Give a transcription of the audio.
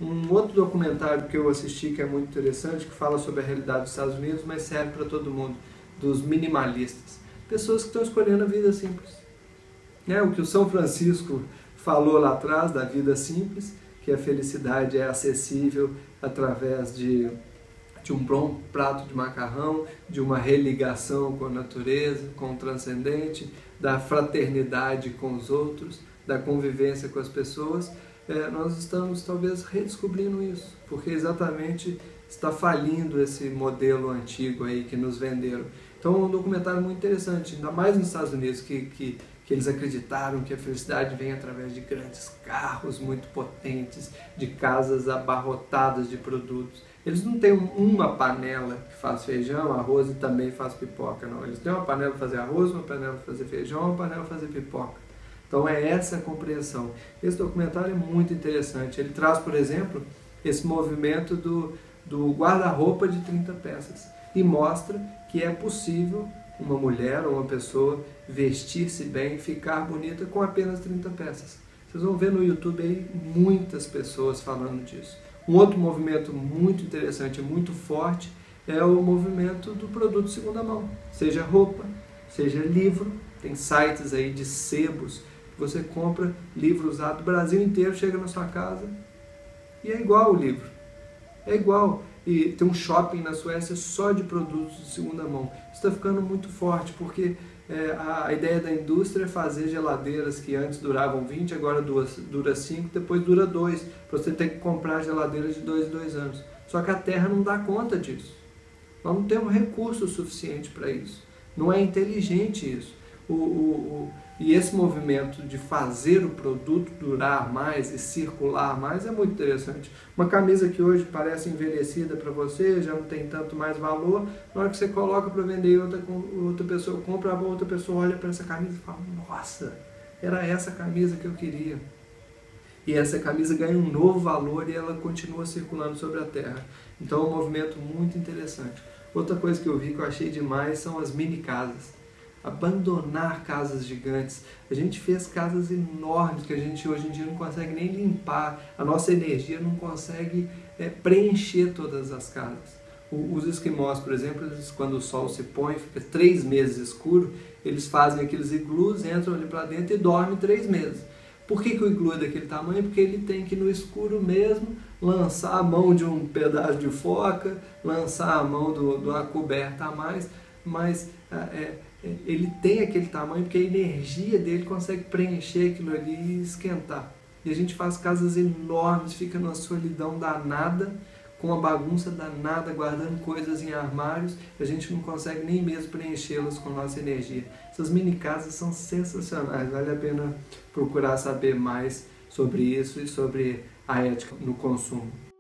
Um outro documentário que eu assisti que é muito interessante, que fala sobre a realidade dos Estados Unidos, mas serve para todo mundo, dos minimalistas. Pessoas que estão escolhendo a vida simples. O que o São Francisco falou lá atrás da vida simples, que a felicidade é acessível através de um bom prato de macarrão, de uma religação com a natureza, com o transcendente, da fraternidade com os outros, da convivência com as pessoas. Nós estamos talvez redescobrindo isso, porque exatamente está falindo esse modelo antigo aí que nos venderam. Então é um documentário muito interessante, ainda mais nos Estados Unidos, que eles acreditaram que a felicidade vem através de grandes carros muito potentes, de casas abarrotadas de produtos. Eles não têm uma panela que faz feijão, arroz e também faz pipoca, não. Eles têm uma panela para fazer arroz, uma panela para fazer feijão, uma panela para fazer pipoca. Então é essa a compreensão. Esse documentário é muito interessante. Ele traz, por exemplo, esse movimento do guarda-roupa de 30 peças e mostra que é possível uma mulher ou uma pessoa vestir-se bem, ficar bonita com apenas 30 peças. Vocês vão ver no YouTube aí muitas pessoas falando disso. Um outro movimento muito interessante, muito forte, é o movimento do produto de segunda mão. Seja roupa, seja livro, tem sites aí de sebos, você compra livro usado, o Brasil inteiro chega na sua casa e é igual o livro. É igual. E tem um shopping na Suécia só de produtos de segunda mão. Isso está ficando muito forte, porque a ideia da indústria é fazer geladeiras que antes duravam 20, agora dura 5, depois dura 2. Para você ter que comprar geladeiras de 2 em 2 anos. Só que a Terra não dá conta disso. Nós não temos recurso suficiente para isso. Não é inteligente isso. E esse movimento de fazer o produto durar mais e circular mais é muito interessante. Uma camisa que hoje parece envelhecida para você, já não tem tanto mais valor, na hora que você coloca para vender, outra pessoa compra, a outra pessoa olha para essa camisa e fala: nossa, era essa camisa que eu queria. E essa camisa ganha um novo valor e ela continua circulando sobre a Terra. Então é um movimento muito interessante. Outra coisa que eu vi que eu achei demais são as mini casas. Abandonar casas gigantes. A gente fez casas enormes que a gente hoje em dia não consegue nem limpar. A nossa energia não consegue preencher todas as casas. Os esquimós, por exemplo, quando o sol se põe, fica 3 meses escuro, eles fazem aqueles iglus, entram ali para dentro e dormem 3 meses. Por que o iglu é daquele tamanho? Porque ele tem que, no escuro mesmo, lançar a mão de um pedaço de foca, lançar a mão de uma coberta a mais, mas ele tem aquele tamanho porque a energia dele consegue preencher aquilo ali e esquentar. E a gente faz casas enormes, fica numa solidão danada, com uma bagunça danada, guardando coisas em armários, a gente não consegue nem mesmo preenchê-las com nossa energia. Essas mini casas são sensacionais, vale a pena procurar saber mais sobre isso e sobre a ética no consumo.